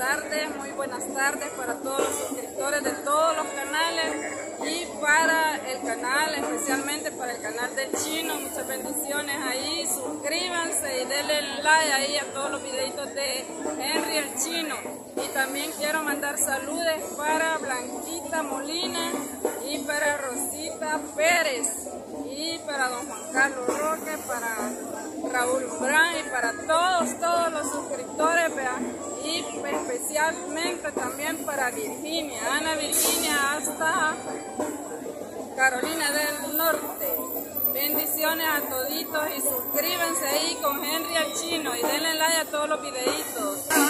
muy buenas tardes para todos los suscriptores de todos los canales y para el canal, especialmente para el canal del Chino. Muchas bendiciones ahí, suscríbanse y denle like ahí a todos los videitos de Henry el Chino. Y también quiero mandar saludos para Blanquita Molina y para Rosita Pérez y para don Juan Carlos Roque, para Raúl Brand y para todos los suscriptores, vean, y especialmente también para Virginia, Ana Virginia hasta Carolina del Norte. Bendiciones a toditos y suscríbanse ahí con Henry el Chino y denle like a todos los videitos.